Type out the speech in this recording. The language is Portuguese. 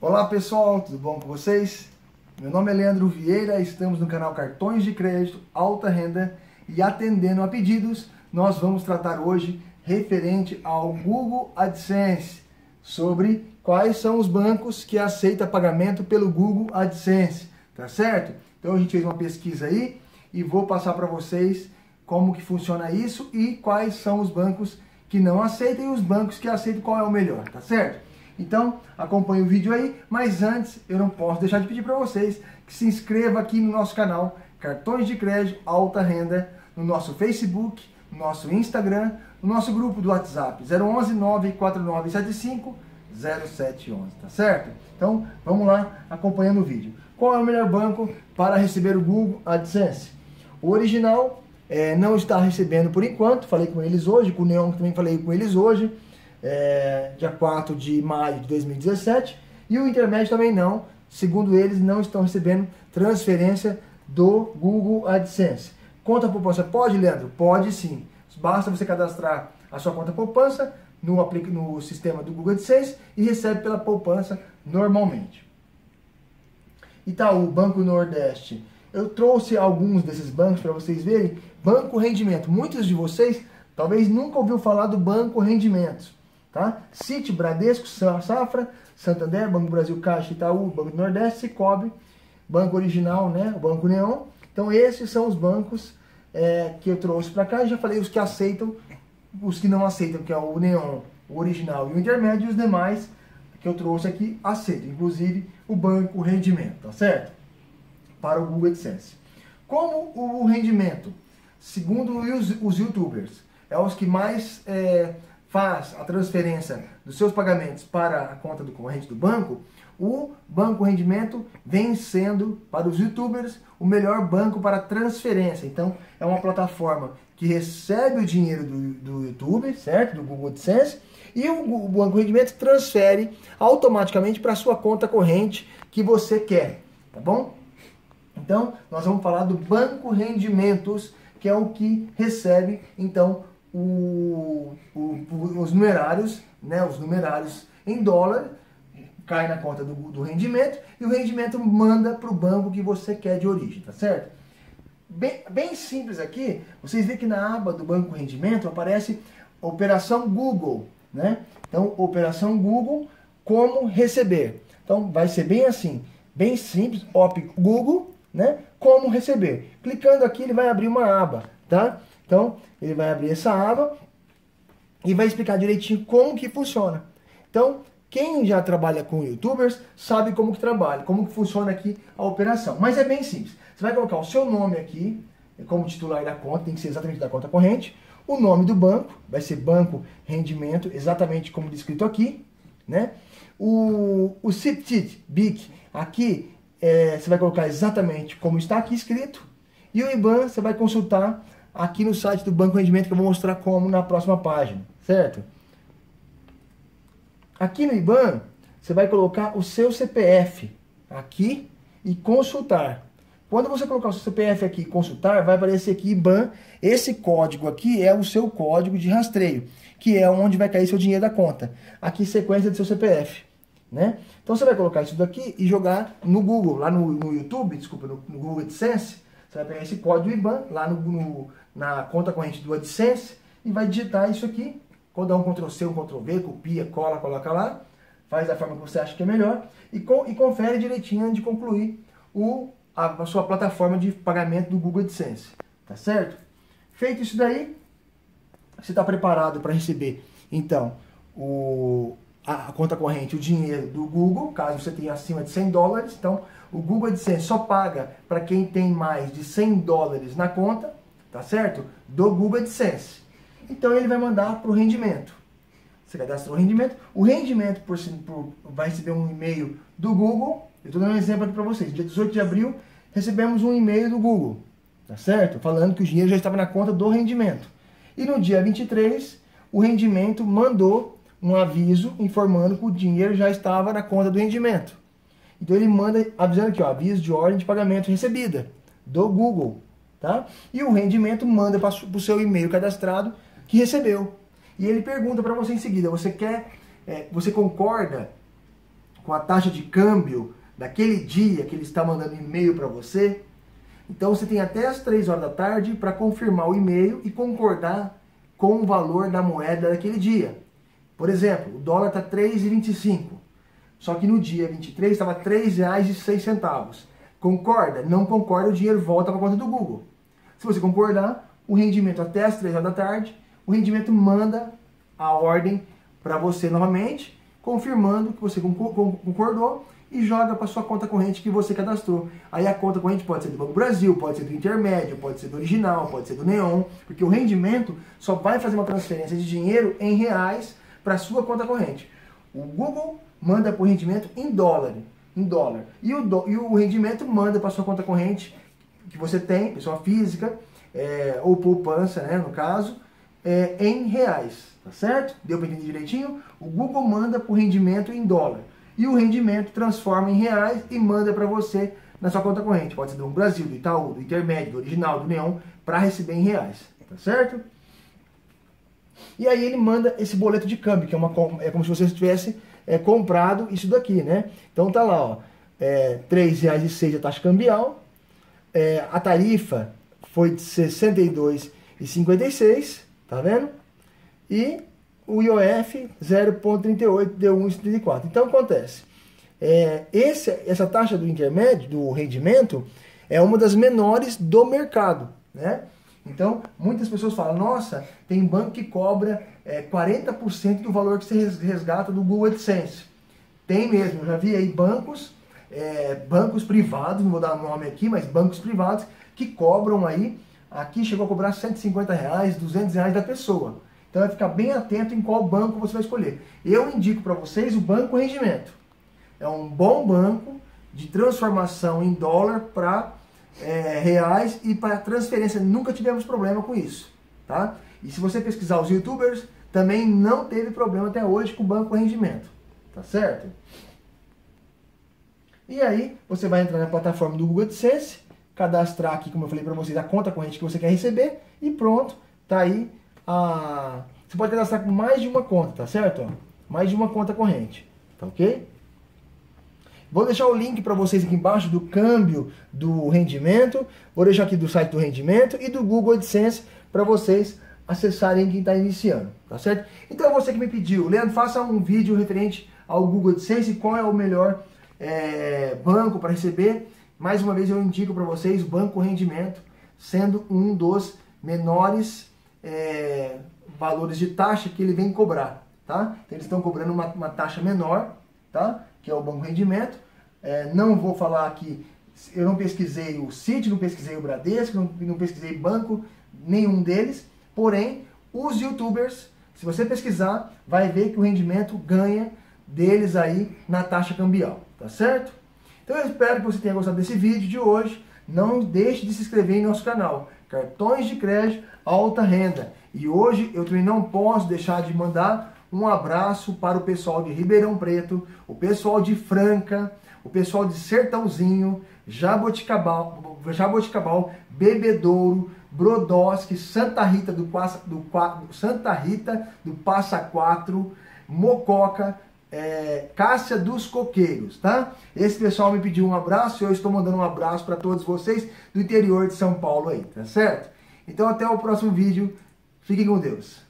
Olá pessoal, tudo bom com vocês? Meu nome é Leandro Vieira, estamos no canal Cartões de Crédito Alta Renda e atendendo a pedidos, nós vamos tratar hoje referente ao Google AdSense, sobre quais são os bancos que aceitam pagamento pelo Google AdSense, tá certo? Então a gente fez uma pesquisa aí e vou passar para vocês como que funciona isso e quais são os bancos que não aceitam e os bancos que aceitam, qual é o melhor, tá certo? Então, acompanhe o vídeo aí, mas antes eu não posso deixar de pedir para vocês que se inscreva aqui no nosso canal Cartões de Crédito Alta Renda, no nosso Facebook, no nosso Instagram, no nosso grupo do WhatsApp 011 94975 0711, tá certo? Então, vamos lá acompanhando o vídeo. Qual é o melhor banco para receber o Google AdSense? O original não está recebendo por enquanto, falei com eles hoje, com o Neon também falei com eles hoje, dia 4 de maio de 2017, e o intermédio também não, segundo eles, não estão recebendo transferência do Google AdSense. Conta poupança pode, Leandro? Pode sim, basta você cadastrar a sua conta poupança no sistema do Google AdSense e recebe pela poupança normalmente. Itaú, Banco Nordeste, eu trouxe alguns desses bancos para vocês verem. Banco Rendimento, muitos de vocês talvez nunca ouviu falar do Banco Rendimentos. Tá? Citi, Bradesco, Safra, Santander, Banco do Brasil, Caixa, Itaú, Banco do Nordeste, Cicobi, Banco Original, né? O Banco Neon. Então esses são os bancos que eu trouxe para cá. Eu já falei os que aceitam, os que não aceitam, que é o Neon, o Original e o Intermédio, e os demais que eu trouxe aqui aceitam, inclusive o Banco Rendimento, tá certo? Para o Google AdSense. Como o rendimento, segundo os YouTubers, é os que mais faz a transferência dos seus pagamentos para a conta do corrente do banco, o Banco Rendimento vem sendo, para os YouTubers, o melhor banco para transferência. Então, é uma plataforma que recebe o dinheiro do YouTube, certo? Do Google AdSense, e o Banco Rendimento transfere automaticamente para a sua conta corrente que você quer, tá bom? Então, nós vamos falar do Banco Rendimentos, que é o que recebe, então, os numerários, né, os numerários em dólar, cai na conta do rendimento, e o rendimento manda para o banco que você quer de origem, tá certo? Bem simples aqui, vocês veem que na aba do Banco Rendimento aparece Operação Google, né? Então, Operação Google, como receber. Então, vai ser bem assim, bem simples, Op Google, né? Como receber. Clicando aqui, ele vai abrir uma aba, tá? Então, ele vai abrir essa aba e vai explicar direitinho como que funciona. Então, quem já trabalha com YouTubers sabe como que trabalha, como que funciona aqui a operação. Mas é bem simples. Você vai colocar o seu nome aqui, como titular da conta, tem que ser exatamente da conta corrente. O nome do banco, vai ser Banco Rendimento, exatamente como descrito aqui, né? O CPTIT, BIC, aqui, você vai colocar exatamente como está aqui escrito. E o IBAN você vai consultar aqui no site do Banco Rendimento, que eu vou mostrar como na próxima página, certo? Aqui no IBAN, você vai colocar o seu CPF aqui e consultar. Quando você colocar o seu CPF aqui e consultar, vai aparecer aqui IBAN. Esse código aqui é o seu código de rastreio, que é onde vai cair seu dinheiro da conta. Aqui, sequência do seu CPF, né? Então, você vai colocar isso daqui e jogar no Google, lá no YouTube, desculpa, no Google AdSense. Você vai pegar esse código IBAN lá na conta corrente do AdSense e vai digitar isso aqui. Quando dá um Ctrl+C, um Ctrl+V, copia, cola, coloca lá, faz da forma que você acha que é melhor e confere direitinho antes de concluir a sua plataforma de pagamento do Google AdSense, tá certo? Feito isso daí, você está preparado para receber, então, a conta corrente, o dinheiro do Google, caso você tenha acima de $100, então o Google AdSense só paga para quem tem mais de $100 na conta, tá certo? Do Google AdSense. Então ele vai mandar para o rendimento. Você cadastra o rendimento vai receber um e-mail do Google. Eu estou dando um exemplo aqui para vocês. Dia 18 de abril, recebemos um e-mail do Google, tá certo? Falando que o dinheiro já estava na conta do rendimento. E no dia 23, o rendimento mandou um aviso informando que o dinheiro já estava na conta do rendimento. Então ele manda avisando aqui, ó, aviso de ordem de pagamento recebida do Google, tá? E o rendimento manda para o seu e-mail cadastrado que recebeu. E ele pergunta para você em seguida, você concorda com a taxa de câmbio daquele dia que ele está mandando e-mail para você. Então você tem até as 3 horas da tarde para confirmar o e-mail e concordar com o valor da moeda daquele dia. Por exemplo, o dólar está R$ 3,25. Só que no dia 23 estava R$ 3,06. Concorda? Não concorda, o dinheiro volta para a conta do Google. Se você concordar, o rendimento até as 3 horas da tarde, o rendimento manda a ordem para você novamente, confirmando que você concordou e joga para sua conta corrente que você cadastrou. Aí a conta corrente pode ser do Banco Brasil, pode ser do Intermédio, pode ser do Original, pode ser do Neon, porque o rendimento só vai fazer uma transferência de dinheiro em reais para sua conta corrente. O Google manda por rendimento em dólar. E o rendimento manda para sua conta corrente que você tem, pessoa física, ou poupança, né, no caso, em reais, tá certo? Deu para entender direitinho? O Google manda por rendimento em dólar. E o rendimento transforma em reais e manda para você na sua conta corrente. Pode ser do Brasil, do Itaú, do Intermédio, do Original, do Neon, para receber em reais, tá certo? E aí ele manda esse boleto de câmbio, que é como se você tivesse comprado isso daqui, né? Então tá lá, ó, R$ 3,06 a taxa cambial, a tarifa foi de R$ 62,56, tá vendo? E o IOF 0,38 deu 1,34. Então acontece, essa taxa do intermédio, do rendimento, é uma das menores do mercado, né? Então, muitas pessoas falam, nossa, tem banco que cobra 40% do valor que você resgata do Google AdSense. Tem mesmo, eu já vi aí bancos privados, não vou dar nome aqui, mas bancos privados que cobram aí, aqui chegou a cobrar R$150, R$200 da pessoa. Então vai ficar bem atento em qual banco você vai escolher. Eu indico para vocês o Banco Rendimento. É um bom banco de transformação em dólar para reais e para transferência. Nunca tivemos problema com isso, tá? E se você pesquisar os YouTubers, também não teve problema até hoje com o Banco Rendimento, tá certo? E aí você vai entrar na plataforma do Google AdSense, cadastrar aqui, como eu falei para vocês, a conta corrente que você quer receber e pronto, tá aí você pode cadastrar com mais de uma conta, tá certo? Ó, mais de uma conta corrente, tá ok? Vou deixar o link para vocês aqui embaixo do câmbio do rendimento, vou deixar aqui do site do rendimento e do Google AdSense para vocês acessarem quem está iniciando, tá certo? Então você que me pediu, Leandro, faça um vídeo referente ao Google AdSense, qual é o melhor banco para receber. Mais uma vez eu indico para vocês o Banco Rendimento, sendo um dos menores valores de taxa que ele vem cobrar, tá? Então eles estão cobrando uma taxa menor, tá? Que é o Banco Rendimento. Não vou falar aqui, eu não pesquisei o Citi, não pesquisei o Bradesco, não pesquisei banco, nenhum deles. Porém, os YouTubers, se você pesquisar, vai ver que o rendimento ganha deles aí na taxa cambial, tá certo? Então eu espero que você tenha gostado desse vídeo de hoje. Não deixe de se inscrever em nosso canal, Cartões de Crédito Alta Renda. E hoje eu também não posso deixar de mandar um abraço para o pessoal de Ribeirão Preto, o pessoal de Franca, o pessoal de Sertãozinho, Jaboticabal, Bebedouro, Brodowski, Santa Rita do Passa Quatro, Mococa, Cássia dos Coqueiros, tá? Esse pessoal me pediu um abraço e eu estou mandando um abraço para todos vocês do interior de São Paulo aí, tá certo? Então até o próximo vídeo, fiquem com Deus.